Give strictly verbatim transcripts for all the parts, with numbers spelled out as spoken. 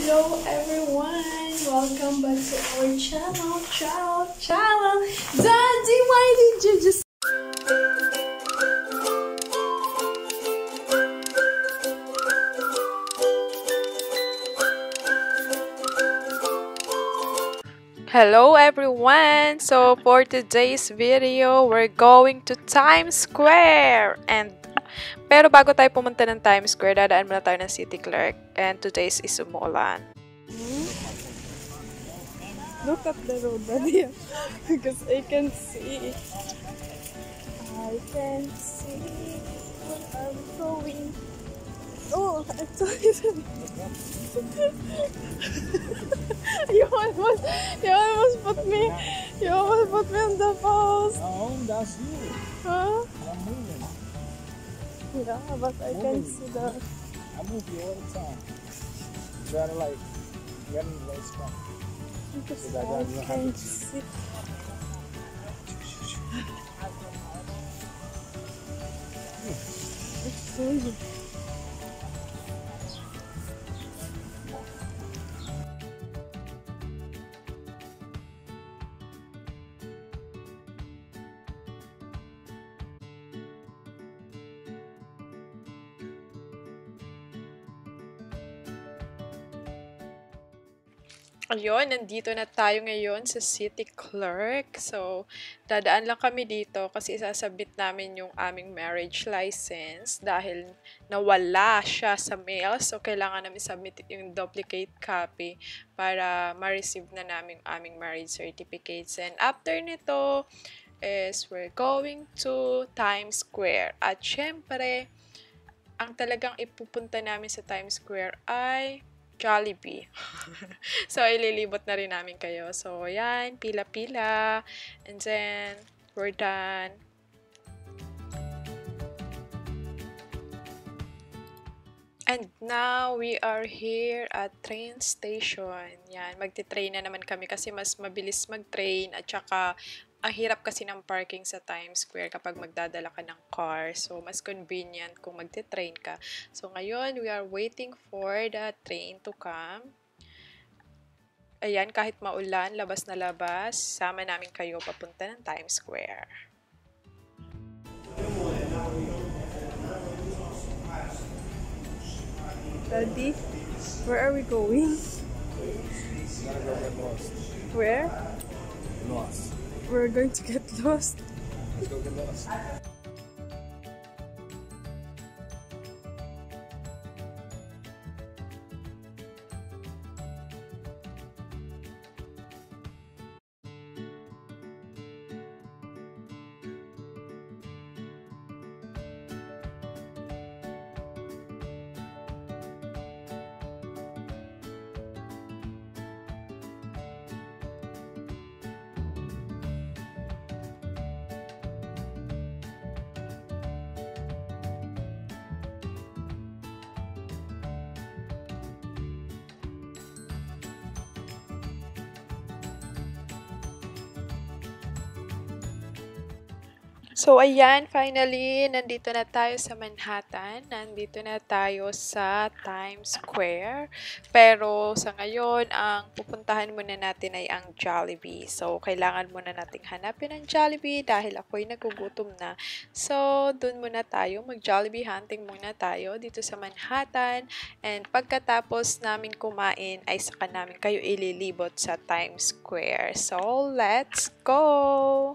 Hello everyone! Welcome back to our channel, channel, channel! Daddy, why did you just... Hello everyone! So for today's video, we're going to Times Square! And pero bago tayo pumunta ng Times Square, dadaan muna tayo ng City Clerk. And today's is umuulan. Look at the road, Daddy. Because I can see. I can see where I'm going. Oh, I'm sorry. you almost, you almost put me, you almost put me on the post. No, that's you. Huh? I'm moving. Yeah, but I can see the... I move you all the time. You gotta like, you gotta be very strong. Because I I got can see... It's Ayun, nandito na tayo ngayon sa City Clerk. So, dadaan lang kami dito kasi isasabit namin yung aming marriage license dahil nawala siya sa mail. So, kailangan namin submit yung duplicate copy para ma-receive na namin aming marriage certificates. And after nito is we're going to Times Square. At syempre, ang talagang ipupunta namin sa Times Square ay Jollibee. So, ililibot na rin namin kayo. So, yan, pila-pila. And then, we're done. And now, we are here at train station. Yan, magti-train na naman kami kasi mas mabilis mag-train at saka ang hirap kasi ng parking sa Times Square kapag magdadala ka ng car. So, mas convenient kung magte-train ka. So, ngayon, we are waiting for the train to come. Ayan, kahit maulan, labas na labas, sama namin kayo papunta ng Times Square. Daddy, where are we going? Where? Lost. We're going to get lost. Let's go get lost. So, ayan, finally, nandito na tayo sa Manhattan. Nandito na tayo sa Times Square. Pero, sa ngayon, ang pupuntahan muna natin ay ang Jollibee. So, kailangan muna nating hanapin ang Jollibee dahil ako'y nagugutom na. So, dun muna tayo. Mag-Jollibee hunting muna tayo dito sa Manhattan. And pagkatapos namin kumain, ay saka namin kayo ililibot sa Times Square. So, let's go!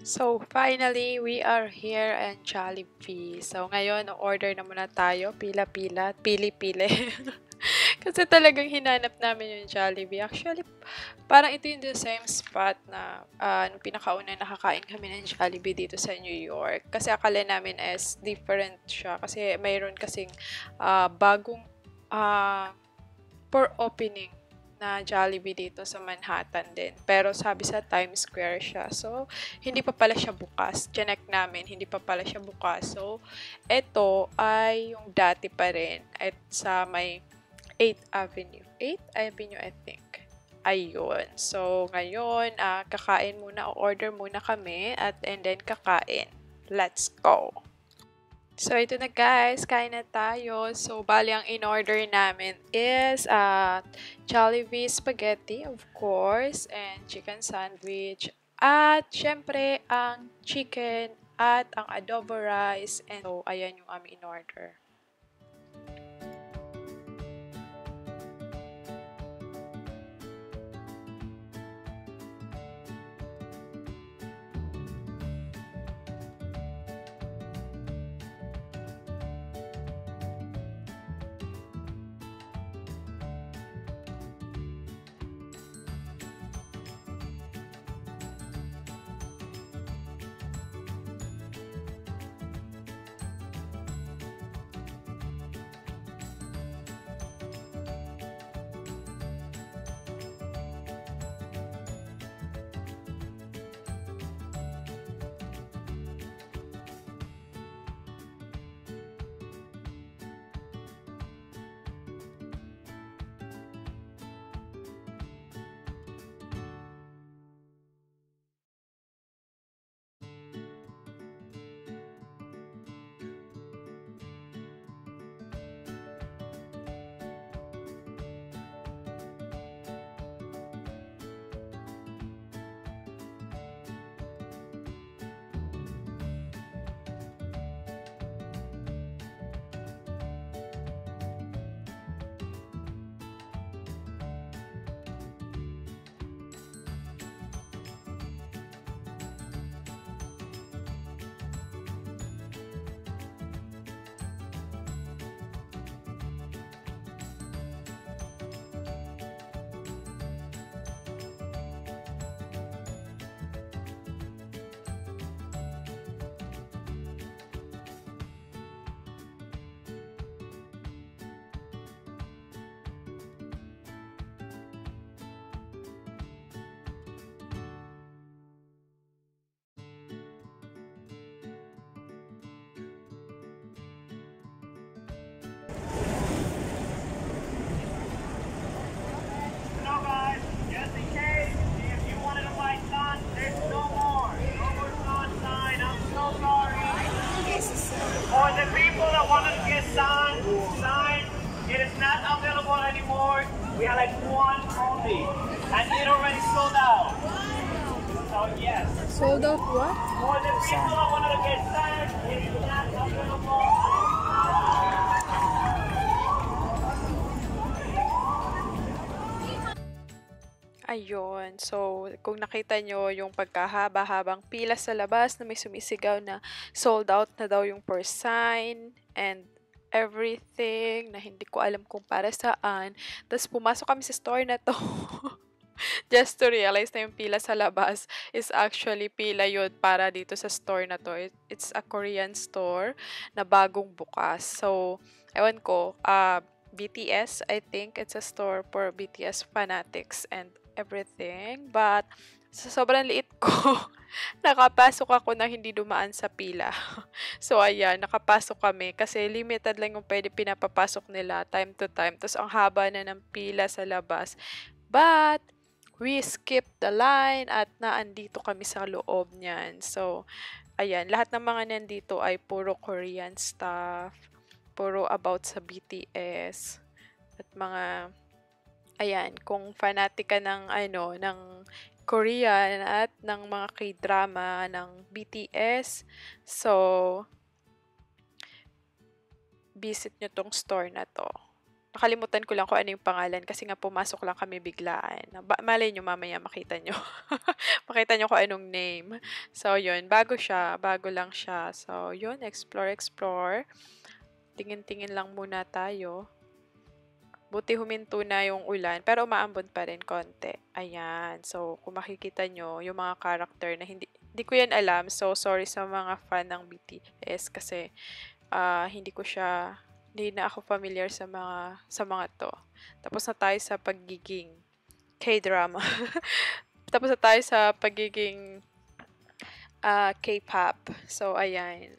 So, finally, we are here in Jollibee. So, ngayon, order na muna tayo. Pila-pila, pili-pili. Kasi talagang hinanap namin yung Jollibee. Actually, parang ito yung the same spot na uh, nung pinakauna nakakain kami ng Jollibee dito sa New York. Kasi akala namin is different siya. Kasi mayroon kasing uh, bagong uh, for opening na Jollibee dito sa Manhattan din. Pero sabi sa Times Square siya. So, hindi pa pala siya bukas. Chinek namin, hindi pa pala siya bukas. So, ito ay yung dati pa rin. At sa may eighth Avenue. eighth Avenue, I think. Ayun. So, ngayon, uh, kakain muna, order muna kami. At and then, kakain. Let's go! So, ito na guys, kain na tayo. So, bali ang in-order namin is uh, Jollibee spaghetti, of course, and chicken sandwich. At, syempre, ang chicken at ang adobo rice. And so, ayan yung aming in-order. For the people that wanted to get signed, signed, it is not available anymore. We have like one only, and it already sold out. So yes. Sold out what? For the people that wanted to get signed, it is not available. Ayun. So, kung nakita nyo yung pagkahaba-habang pila sa labas na may sumisigaw na sold out na daw yung per sign and everything na hindi ko alam kung para saan. Tapos pumasok kami sa store na to. Just to realize na yung pila sa labas is actually pila yun para dito sa store na to. It, it's a Korean store na bagong bukas. So, ewan ko, uh, B T S, I think it's a store for B T S fanatics and everything. But, sa sobrang liit ko, nakapasok ako na hindi dumaan sa pila. So, ayan, nakapasok kami kasi limited lang yung pwede pinapapasok nila time to time. Tapos, ang haba na ng pila sa labas. But, we skipped the line at naandito kami sa loob niyan. So, ayan, lahat ng mga nandito ay puro Korean stuff, puro about sa B T S, at mga, ayan, kung fanatic ka ng, ano, ng Korean at ng mga K-drama ng B T S, so, visit nyo tong store na to. Nakalimutan ko lang kung ano yung pangalan kasi nga pumasok lang kami biglaan. Ba malay niyo mamaya makita niyo. Makita niyo kung anong name. So, yun. Bago siya. Bago lang siya. So, yun. Explore, explore. Tingin-tingin lang muna tayo. Buti huminto na yung ulan. Pero umaambon pa rin konti. Ayan. So, kung makikita nyo, yung mga character na hindi, hindi ko yan alam. So, sorry sa mga fan ng B T S kasi uh, hindi ko siya hindi na ako familiar sa mga sa mga to. Tapos na tayo sa pagiging K-drama. Tapos na tayo sa pagiging uh, K-pop. So, ayan.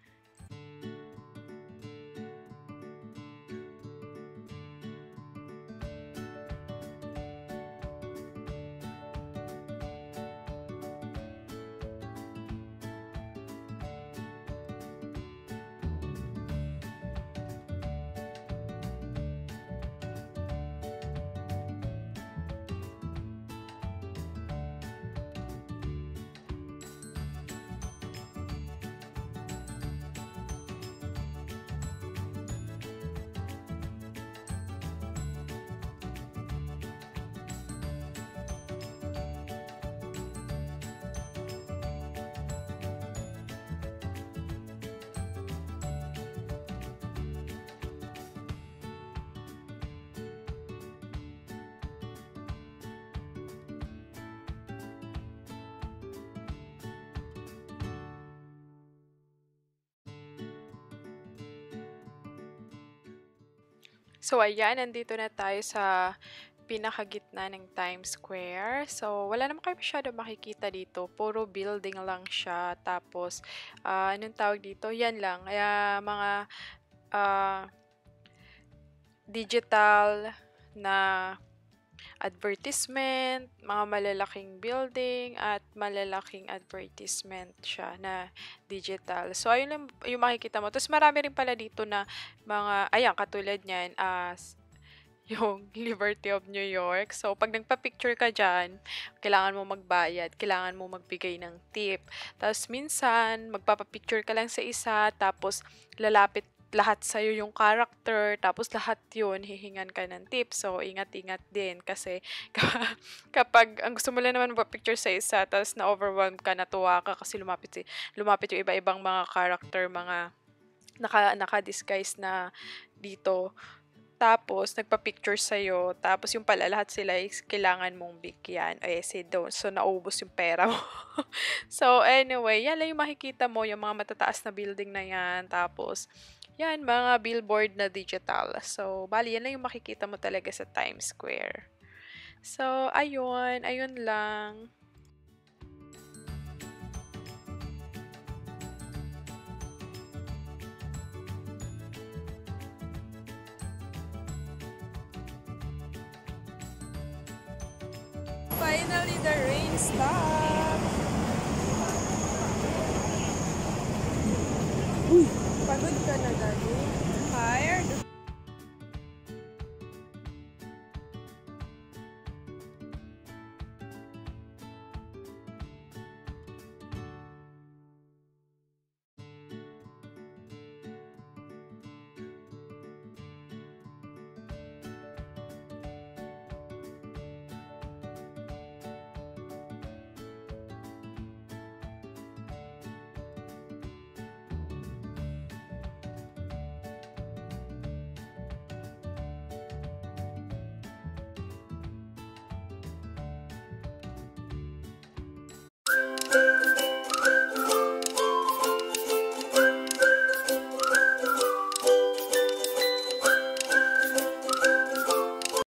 So, ayan, nandito na tayo sa pinakagitna ng Times Square. So, wala naman kayo masyado makikita dito. Puro building lang siya. Tapos, uh, anong tawag dito? Yan lang. Kaya, mga uh, digital na advertisement, mga malalaking building, at malalaking advertisement siya na digital. So, ayun lang yung makikita mo. Tapos, marami rin pala dito na mga, ayan, katulad niyan, as uh, yung Liberty of New York. So, pag nagpa-picture ka dyan, kailangan mo magbayad, kailangan mo magbigay ng tip. Tapos, minsan, magpapapicture ka lang sa isa, tapos lalapit lahat sa'yo yung character, tapos lahat yun, hihingan ka ng tips. So, ingat-ingat din kasi kapag ang gusto mo lang naman magpa-picture sa isa, tapos na-overwhelm ka, natuwa ka kasi lumapit, lumapit yung iba-ibang mga character, mga naka, naka-disguise na dito. Tapos, nagpa-picture sa'yo, tapos yung pala lahat sila is kailangan mong bigyan. Eh, say don't. So, naubos yung pera mo. So, anyway, yan lang yung makikita mo, yung mga matataas na building na yan. Tapos, yan, mga billboard na digital. So, bali, yan lang yung makikita mo talaga sa Times Square. So, ayun. Ayun lang. Finally, the rain stopped. Uy, pagod ka na, Daddy? Tired? Thank you.